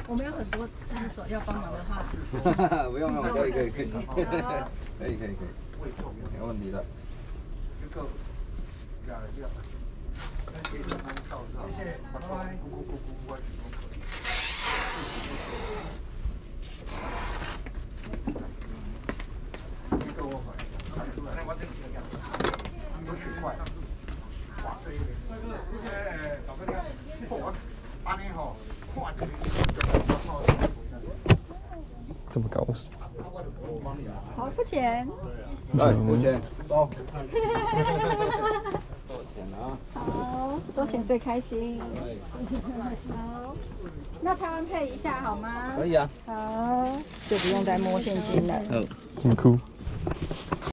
我们有很多只手要帮忙的话， 不用了，可以，可以，没问题的。谢谢，拜拜。 这么高？ 好，付钱。 来，付钱，走。 好，收钱最开心。好，那台湾配一下好吗？ 可以啊。 好，就不用再摸现金了。 这么酷。